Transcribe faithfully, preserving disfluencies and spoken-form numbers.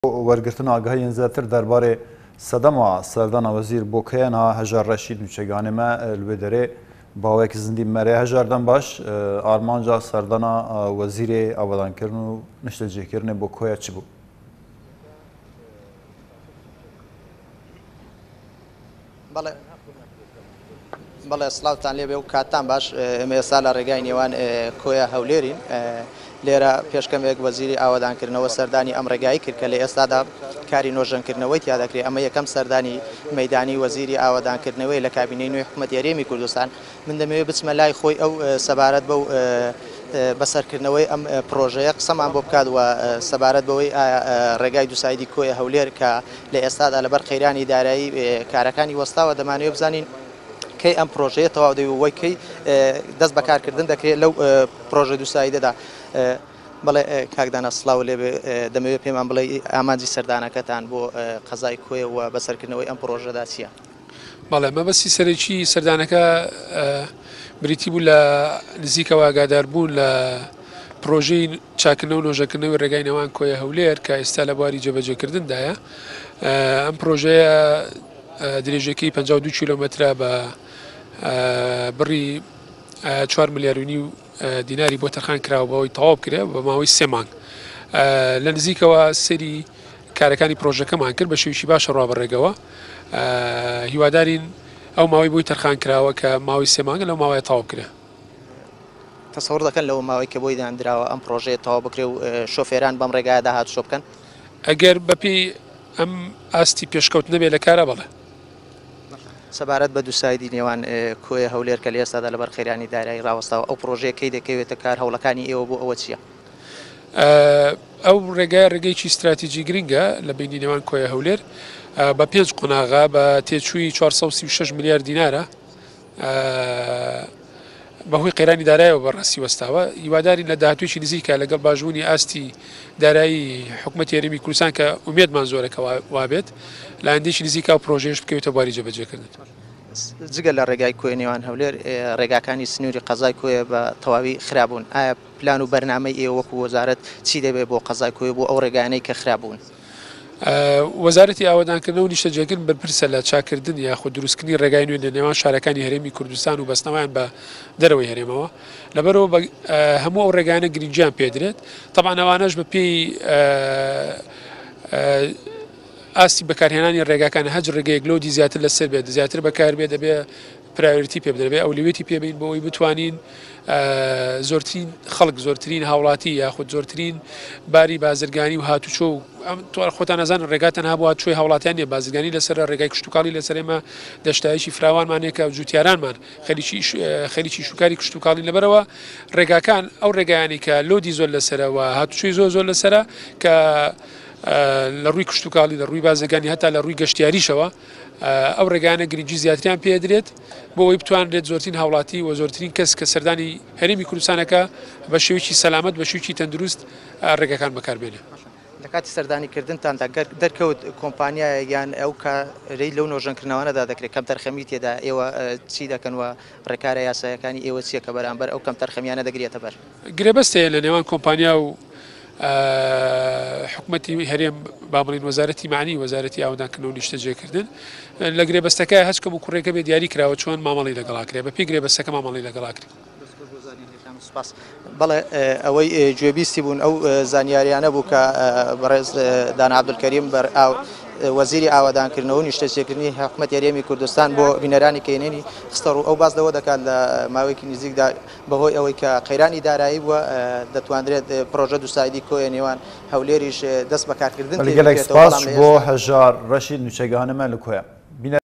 وەرگرتن ئاگاهی زیاتر دەربارەی سەدەما سەردana وەزیر بۆ کەیەنە هەژار ڕەشید نوچەگانێمە لێ دەرێ باوێکی زندی مەرێ هەژاردەم باش ئارمانجا سەردana وەزیرێ ئاوادانکردن و نیشتەجێکردنێ بۆ کۆیە چ بوو؟ بەڵێ بەڵێ سڵاوتان لێبێ و کاتان باش ئێمە ئێستا لە ڕێگای نێوان کۆیە هەولێرین لێرە پێشکەمێک وەزیری ئاوادانکردنەوە سەردانی ئەم ڕێگایی کرد کە لە ئێستادا کاری نۆژەنکردنەوەی تیا دەکرێت ئەمە یەکەم سەردانی مەیدانی وەزیری ئاوادانکردنەوەی لە کابینەی نوێی حکوومەتی هەرێمی کوردستان من دەمەوێت بچمە لای خۆی ئەو سەبارەت بەو بەسەرکردنەوەی ئەم پرۆژەیە قسەمان بۆ بکات و سەبارەت بەوەی ڕێگای دووسایدی کۆیە هەولێر کە لە ئێستادا لەبەر قەیرانی دارایی کارەکانی وەستاوە دەمانوێت بزانین کەی ئەم پرۆژەیە تەواو دەوێت وەی کەی دەست بەکارکردن دەکرێت لەو پرۆژە دووسایدەدا. بەڵێ کاکدانە سڵاو لێبێ دەمەوێت پێمان بڵێ ئامانجی سەردانەکەتان بۆ قەزای کۆیە و بەسەرکردنەوەی ئەم پرۆژەدا چییە؟ بەڵێ مەبەستی سەرەکی سەردانەکە بریتی بوو لە نزیکەوە ئاگاداربوون لە پرۆژەی چاکردنەوە و نۆژەکردنەوەی ڕێگای نێوان کۆیە هەولێر کە ئێستا لە بواری جێبەجێکردندایە. ئەم پرۆژەیە درێژەکەی پەنجاو و دوو کیلۆمەترە بە بڕی چوار ملیار و نیو دیناری بۆ تەرخان کراوە بەوەی تەواو بکرێ بە ماوەی سێ مانگ. لە نزیکەوە سەری کارەکانی پرۆژەکەمان کرد بە شێویشی باشە ڕابڕێگەوە. هیوادارین ئەو ماوەی بۆی تەرخان کراوە کە ماوەی سێ مانگە لەو ماوەیە تەواو بکرێ. تەسەوڕ دەکەن لەو ماوەی کە بۆی دانراوە ئەم پرۆژەیە تەواو بکرێ و شۆفێران بەم ڕێگایە داهاتوو بکەن؟ ئەگەر بەپێی ئەم ئاستی پێشکەوت نەبێ لە کارە بەڵێ. سەبارەت بە دووسایدی نێوان کۆیە هەولێر کە لە ئێستادا لەبەر قەیرانی دارایی ڕاوەستاوە ئەو پرۆژەیە کەی دەکەوێتە کار هەوڵەکانی ئێوە بۆ ئەوە چییە؟ ئەو ڕێگای ڕێگەیکی استراتیژی گرنگە لە بینی نێوان کۆیە هەولێر بە پێنج قۆناغا بە تێچووی چوار سەد و سی و شەش ملیار دینارە بەهۆی قەیرانی داراییەوە بەڕاستی وەستاوە. هیوادارین لە داهاتوویەکی نزیکە لەگەڵ باشبوونی ئاستی دارایی حکوومەتی هەرێمی کوردستان کە ئومێدمان زۆرەکە وابێت لە ئەندێکی نزیکا و پرۆژەیەش بکەوێتە بواری جێبەجێکردن. جگە لە ڕێگای کۆیە نێوان هەولێر ڕێگاکانی سنووری قەزای کۆیە بە تەواوی خراببوون. ئایا پلان و بەرنامەی ئێوە وەکو وەزارەت چی دەبێت بۆ قەزای کۆیە بۆ ئەو ڕێگانەی کە خراببوون؟ وەزارەتی ئاوادانکردنەوە و نیشتەجێکردن بەرپرسە لە چاکردن یاخود دروستکردنی ڕێگای نوێ لە نێوان شارەکانی هەرێمی کوردستان و بەستنەوەیان بە دەرەوەی هەرێمەوە. لەبەرەوە هەموو ئەو ڕێگانە گرنگیان پێدرێت. تەبعاً ئەوانەش بە پێی ئاستی بەکارهێنانی ڕێگاکان هەج ڕێگەیەک لۆدی زیاتر لەسەر بێت زیاتر بەکاربێت دەبێ پرایۆریتی پێ بدرێت ئەو لەوێتی پێبین بۆ ئەوی بتوانین زۆرترین خەڵک زۆرترین هاوڵاتی یاخود زۆرترین باری بازرگانی و هاتوچۆ و ئەم خۆتان نەزانن ڕێگاتەن هەبووە چۆی هاوڵاتیان نیە بازرگانی لەسەر ڕێگای کشتتوکاڵی لەسەرێمە دەشتایشی فراوانمانێکە جوتیارانمان خەریکی شوکاری کشتتوکاڵی لەبەرەوە ڕێگاکان ئەو ڕێگایانی کە لۆدی زۆر لەسەرەوە هاتوچۆی زۆر زۆر لەسرە کە لە ڕووی کشتتوکاڵی لە ڕووی بازرگانی هەتا لە ڕووی گەشتیاریشەوە ئەو ڕێگانە گرنگی زیاتریان پێدرێت بۆ ئەوی بتوانرێت زۆرترین هاوڵاتی و زۆرترین کەس کە سەردانی هەرێمی کوردستانەکە بە شێوەیەکی سەلامەت بە شێوەیەکی تەندروست ڕێگەکان بەکاربێنێ. لە کاتی سەردانیکردنتاندا دەرکەوت کۆمپانیایە یان ئەو کارەی لەو نۆژەنکردنەوەدا دەکرێت کەم تەرخەمی تێدا ئێوە چی دەکەن و ڕێکارە یاسایەکانی ئێوە چییە کە بەرامبەر ئەو کەم تەرخەمیانە دەگرێتە بەر؟ گرێبەستەیە لە نێوان کۆمپانیا و حکوومەتی هەرێم بابڵین وەزارەتی معنی وەزارەتی ئاوادانکردنەوە و نیشتەجێکردن لە گرێبەستەکە هەچ کەم و کوڕێکە بێ دیاری کراوە چۆن مامەڵی لەگەڵاکرێ بە پێی گرێبەستەکە مامەڵی لەگەڵاکرێ. بەڵێ ئەوەی گوێبیستی بوون ئەو زانیاریانە بوو کە بەڕێز دانا عەبدولکەریم بەر وەزیری ئاوادانکردنەوە و نیشتەجێکردنی حکوومەتی هەرێمی کوردستان بۆ بینەرانی کەینێنی خستە ڕوو ئەو باس لەوە دەکات لە ماوەیەکی نزیکدا بەهۆی ئەوەی کە قەیرانی دارایی بووە دەتوانرێت پرۆژە دووسایدی کۆیە نێوان هەولێریش دەست بەکارکردن لەگەڵ سپاس بۆ هەژار ڕەشید نوچەگانەمە لە کۆیە.